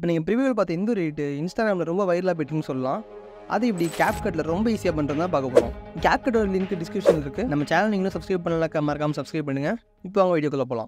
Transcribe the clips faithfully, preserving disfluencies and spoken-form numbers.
இப்போ நீங்கள் ப்ரிவியூவில் பார்த்த இந்த ஒரு எடிட் இன்ஸ்டாகிராமில் ரொம்ப வைரலாக போயிட்டுன்னு சொல்லலாம். அது இப்படி கேப்கட்டில் ரொம்ப ஈஸியாக பண்ணுறது தான் பார்க்க போகிறோம். கேப்கட்டோட லிங்க் டிஸ்கிரிப்ஷன் இருக்குது. நம்ம சேனல் நீங்களும் சப்ஸ்கிரைப் பண்ணலாம், மறக்காமல் சப்ஸ்கிரைப் பண்ணுங்கள். இப்போ அவங்க வீடியோக்குள்ளே போகலாம்.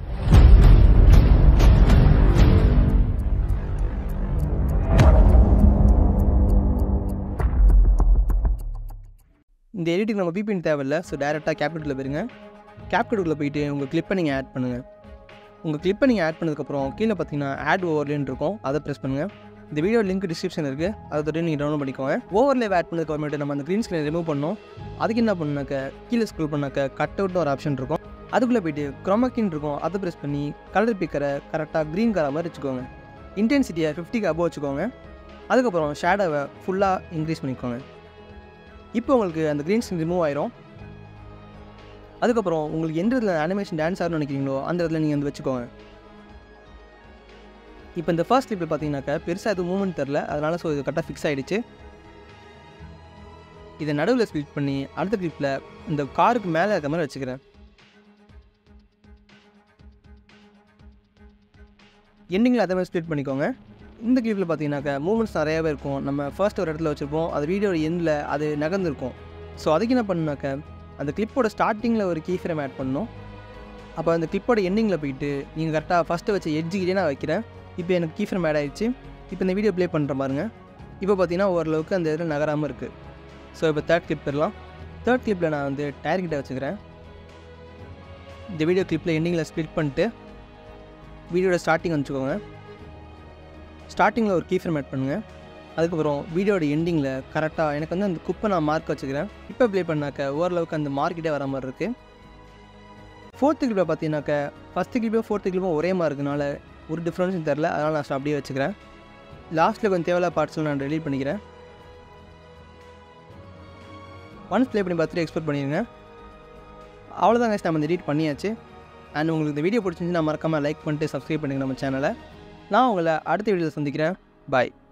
இந்த எடிட்டுக்கு நம்ம பிபின் தேவையில்லை. ஸோ டேரெக்டாக கேப்கட்டில் போயிருங்க. கேப்கட்டுக்குள்ளே போயிட்டு உங்கள் கிளிப்பை நீங்கள் ஆட் பண்ணுங்கள். உங்கள் கிளிப்பை நீங்கள் ஆட் பண்ணதுக்கப்புறம் கீழே பார்த்தீங்கன்னா ஆட் ஓவர்லேன்னு இருக்கும், அதை ப்ரெஸ் பண்ணுங்கள். இந்த வீடியோ லிங்க் டிஸ்கிரிப்ஷன் இருக்குது, அதை தொட்டு நீங்கள் டவுன்லோட் பண்ணிக்கோங்க. ஓவர்லே ஆட் பண்ணதுக்கப்புறமேட்டு நம்ம அந்த க்ரீன் ஸ்க்ரீனை ரிமூவ் பண்ணோம். அதுக்கு என்ன பண்ணாக்க கீழே ஸ்க்ரோல் பண்ணாக்க கட் அவுட்னு ஒரு ஆப்ஷன் இருக்கும். அதுக்குள்ளே போய்ட்டு க்ரோமாக்கின் இருக்கும், அதை ப்ரெஸ் பண்ணி கலர் பிக்கரை கரெக்டாக க்ரீன் கலர் மாதிரி வச்சுக்கோங்க. இன்டென்சிட்டியை ஃபிஃப்டிக்கு அபோவ் வச்சுக்கோங்க. அதுக்கப்புறம் ஷேடோவை ஃபுல்லாக இன்க்ரீஸ் பண்ணிக்கோங்க. இப்போ உங்களுக்கு அந்த க்ரீன் ஸ்க்ரீன் ரிமூவ் ஆயிரும். அதுக்கப்புறம் உங்களுக்கு எந்த இடத்துல அனிமேஷன் டான்ஸ் ஆகணும்னு நினைக்கிறீங்களோ அந்த இடத்துல நீங்கள் வந்து வச்சுக்கோங்க. இப்போ இந்த ஃபர்ஸ்ட் கிளிப்பில் பார்த்தீங்கன்னாக்கா பெருசாக எதுவும் மூவ்மெண்ட் தெரில, அதனால் ஸோ இது கரெக்டாக ஃபிக்ஸ் ஆகிடுச்சு. இதை நடுவில் ஸ்ப்ளிட் பண்ணி அடுத்த கிளிப்பில் இந்த காருக்கு மேலே இருக்க மாதிரி வச்சுக்கிறேன். எண்டிங்கில் அதே மாதிரி ஸ்ப்ளிட் பண்ணிக்கோங்க. இந்த கிளிப்பில் பார்த்தீங்கன்னாக்கா மூவ்மெண்ட்ஸ் நிறையாவே இருக்கும். நம்ம ஃபர்ஸ்ட் ஒரு இடத்துல வச்சுருப்போம், அது வீடியோட எண்டில் அது நகர்ந்துருக்கும். ஸோ அதுக்கு என்ன பண்ணுனாக்க அந்த கிளிப்போட ஸ்டார்டிங்கில் ஒரு கீ ஃப்ரேம் ஆட் பண்ணணும். அப்போ அந்த கிளிப்போட எண்டிங்கில் போயிட்டு நீங்கள் கரெக்டாக ஃபஸ்ட்டு வச்ச எட்ஜுக்கிட்டே நான் வைக்கிறேன். இப்போ எனக்கு கீ ஃப்ரேம் ஆட் ஆகிடுச்சு. இப்போ இந்த வீடியோ ப்ளே பண்ணுற பாருங்க. இப்போ பார்த்தீங்கன்னா ஓரளவுக்கு அந்த இதில் நகராமல் இருக்குது. ஸோ இப்போ தேர்ட் கிளிப் பெறலாம். தேர்ட் கிளிப்பில் நான் வந்து டயர் கிட்ட வச்சுக்கிறேன். இந்த வீடியோ கிளிப்பில் எண்டிங்கில் ஸ்ப்ளிட் பண்ணிட்டு வீடியோட ஸ்டார்டிங் வச்சுக்கோங்க. ஸ்டார்டிங்கில் ஒரு கீ ஃப்ரேம் ஆட் பண்ணுங்கள். அதுக்கப்புறம் வீடியோட எண்டிங்கில் கரெக்டாக எனக்கு வந்து அந்த குப்பை நான் மார்க் வச்சுக்கிறேன். இப்போ ப்ளே பண்ணாக்க ஓரளவுக்கு அந்த மார்க்கிட்டே வர மாதிரி இருக்குது. ஃபோர்த்து கிளிப்பில் பார்த்தீங்கன்னாக்க ஃபஸ்ட்டு கிளிப்பும் ஃபோர்த்து கிளிப்பும் ஒரே மாதிரி இருக்கனால ஒரு டிஃப்ரென்ஸும் தெரில, அதனால் நான் அப்படியே வச்சுக்கிறேன். லாஸ்ட்டில் கொஞ்சம் தேவையில்லாத பார்ட்ஸில் நான் டெலீட் பண்ணிக்கிறேன். ஒன்ஸ் ப்ளே பண்ணி பார்த்துட்டு எக்ஸ்போர்ட் பண்ணிடுங்க. அவ்வளோதான் கைஸ், நம்ம இந்த எடிட் பண்ணியாச்சு. அண்ட் உங்களுக்கு இந்த வீடியோ பிடிச்சிருந்துச்சுன்னா மறக்காமல் லைக் பண்ணிட்டு சப்ஸ்கிரைப் பண்ணுங்கள் நம்ம சேனலை. நான் உங்களை அடுத்த வீடியோவில் சந்திக்கிறேன். பாய்.